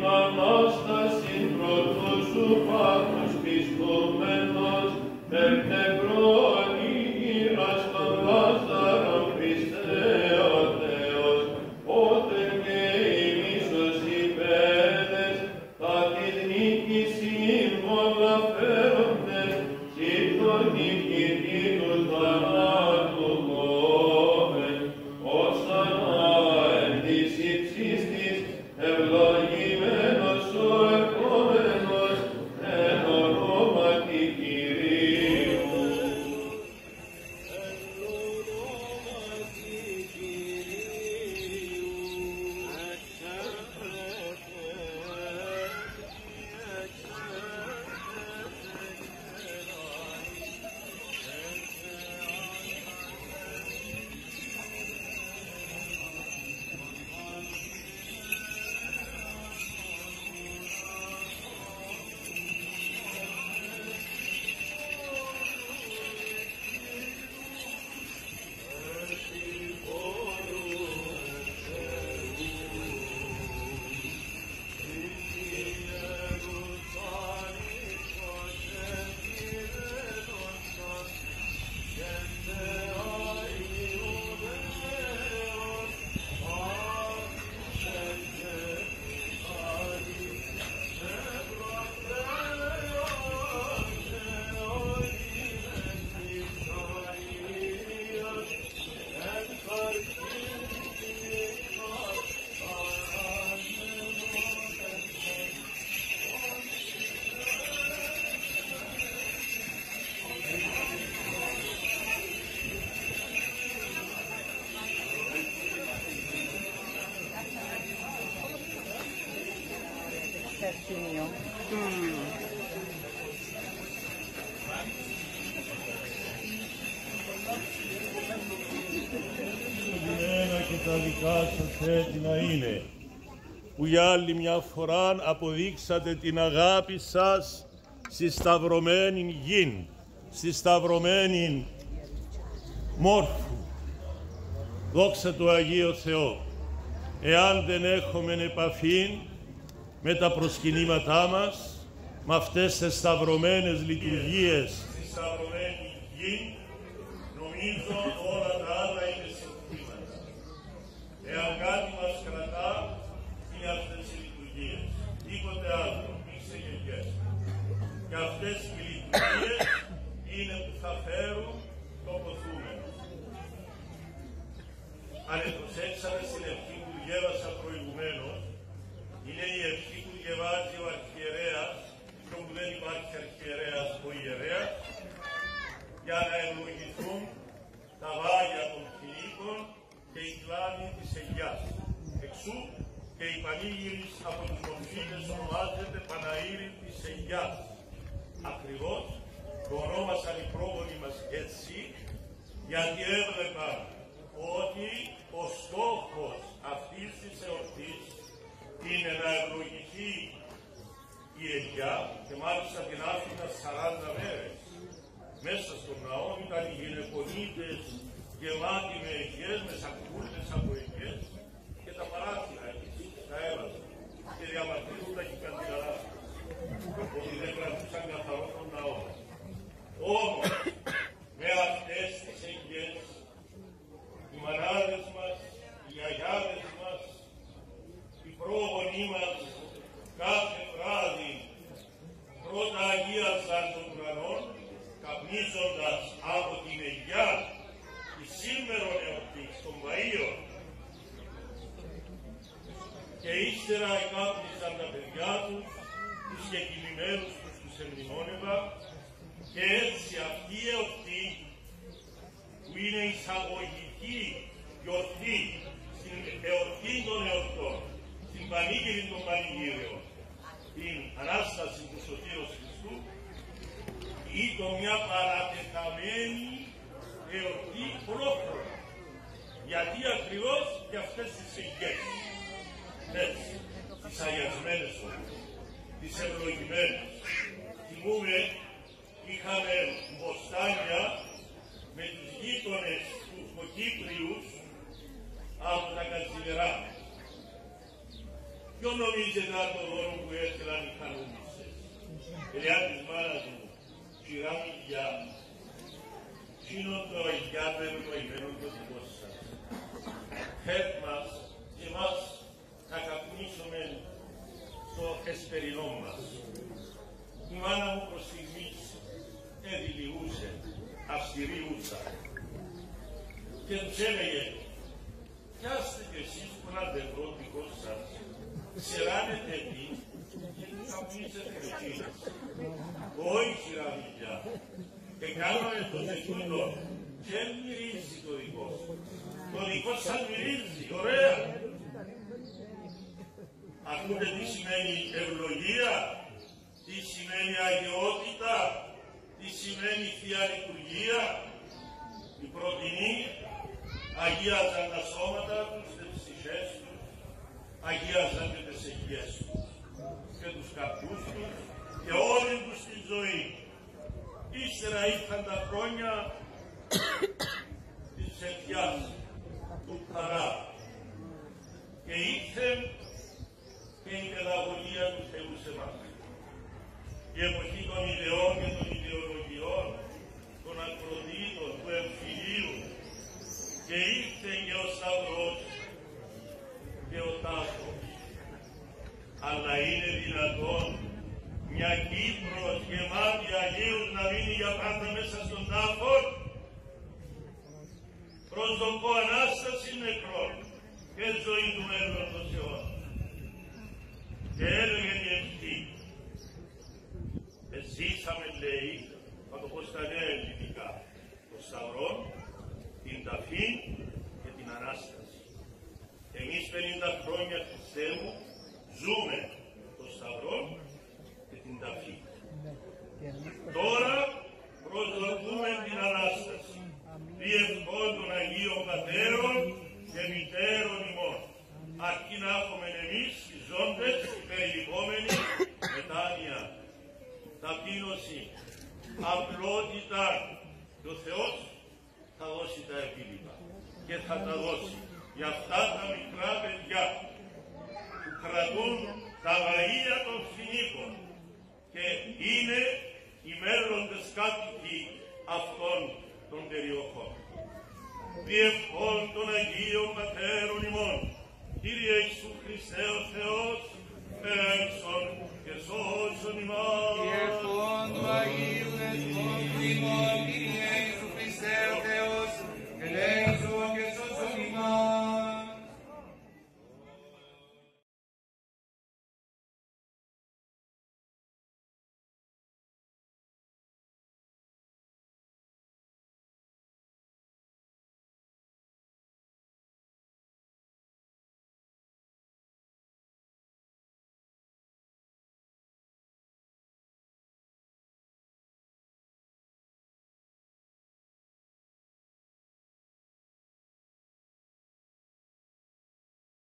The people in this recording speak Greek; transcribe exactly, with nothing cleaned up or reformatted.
Mm. Εμένα και τα δικά σας έτσι να είναι, που για άλλη μια φορά αποδείξατε την αγάπη σας στη σταυρωμένη γην, στη σταυρωμένη μόρφου. Δόξα του Αγίου Θεό. Εάν δεν έχουμε επαφή με τα προσκυνήματά μας, με αυτές τις σταυρωμένες λειτουργίες στη σταυρωμένη γη, νομίζω όλα τα άλλα είναι συνθήματα. Εάν κάτι μας κρατά, είναι αυτές οι λειτουργίες. Τίποτε άλλο, μη ξεγελιέστε. Και αυτές οι λειτουργίες είναι που θα φέρουν το ποθούμενο. Αν προσέξατε στην ευχή που διέβασα προηγουμένως, είναι η ευχή που διαβάζει ο αρχιερέας, και όπου δεν υπάρχει αρχιερέας ο ιερέας, για να ευλογηθούν τα βάγια των κυνήγων και η κλάνη της Αιγιάς. Εξού και η πανήγυρης από τους Μορφίδες ονομάζεται Παναήρη της Αιγιάς. Ακριβώς το ονόμασαν οι πρόγονοι μας έτσι, γιατί έβλεπαν ότι ο στόχος αυτής της εορτής είναι να ευλογηθεί η Αιγιά, και μάλιστα την άφηναν σαράντα μέρες. Μέσα στον ναό ήταν οι γυναικονίτες γεμάτοι με αιγιές, με σακούλες από αιγιές, και τα παράθυρα εκεί τα έβαζαν και διαμαρτύρονταν και καντιγαράσαν ότι δεν κρατούσαν καθαρό τον ναό. Όμως με αυτές τις αιγιές οι μανάδες μας, οι αγιάδες μας, οι πρόγονοί μας κάθε βράδυ πρώτα αγίασαν των ουρανών, καπνίζοντας από την Αιγιά τη σήμερον εορτή των Βαΐων, και ύστερα εκάπνιζαν τα παιδιά τους, τους κεκοιμημένους τους τους εμνημόνευα, και έτσι αυτή η εορτή, που είναι εισαγωγική γιορτή στην εορτή των εορτών, στην πανήγυρη των πανηγύριων, την Ανάσταση του Σωτήρος Χριστού, ήταν μια παρατεταμένη εορτή πρόχρωμα. Γιατί ακριβώς και αυτές τις αιγιές, έτσι, τις αγιασμένες όμως, τις ευλογημένες. Θυμούμε, είχαμε μποστάνια με τους γείτονες τους Κοκύπριους από τα Κατσιμερά. Ποιο νομίζετε το δώρο που έστειλαν οι κανόνισες. Ελιά της μάνας μου, σειρά μου γιά. Σύνον το αγιάδερο το ημένον το δικό σας. Φέρ μας και εμάς να καπνίσουμε στο εσπερινό μας. Η μάνα μου προς στιγμής εδηλιούσε, αυστηριούσα. Και τους έλεγε, πιάστε κι εσείς που έναν τευρό δικό σας, ξεράνετε τι και καπνίσετε εκείνες. Όχι, σειραβιλιά, και κάναμε το τεκούντο και μυρίζει το δικό σου. Το δικό σας μυρίζει, ωραία. Ακούτε τι σημαίνει ευλογία, τι σημαίνει αγιότητα, τι σημαίνει Θεία Λειτουργία. Οι πρωτινοί αγίαζαν τα σώματα τους, τις ψυχές τους, αγίαζαν και τις αιγιές τους και τους καρπούς τους και όλη τους τη ζωή. Ύστερα ήρθαν τα χρόνια της ψευτιάς, του χαρά και ήρθε και η παιδαγωγία του Θεού σε εμάς. Η εποχή των ιδεών και των ιδεολογιών, των ακροδίτων, του εμφυλίου, και ήρθε και ο Σταυρός και ο τάφος. Αλλά είναι δυνατόν μια Κύπρος γεμάτη Αγίους να μείνει για πάντα μέσα στον τάφο? Προσδοκώ Ανάσταση νεκρών και ζωή του μέλλοντος αιώνα. Και έλεγε η ευχή. Ζήσαμε, λέει, θα το πω στα νέα ελληνικά, το Σταυρό, την ταφή και την Ανάσταση. Εμείς πενήντα χρόνια Χριστέ μου ζούμε το Σταυρό και την ταφή. Τώρα προσδοκούμε την Ανάσταση, διευχών των Αγίων Πατέρων και Μητέρων ημών, αρκεί να έχουμε εμείς οι ζώντες, οι περιλυπόμενοι, μετάνοια, ταπείνωση, απλότητα, και ο Θεός θα δώσει τα επίλοιπα και θα τα δώσει για αυτά τα μικρά παιδιά που κρατούν τα βαγεία των φοινίκων και είναι οι μέλλοντες κάτοικοι αυτών των περιοχών. Διευχών των Αγίων Πατέρων ημών, Κύριε Ιησού Χριστέ ο Θεός,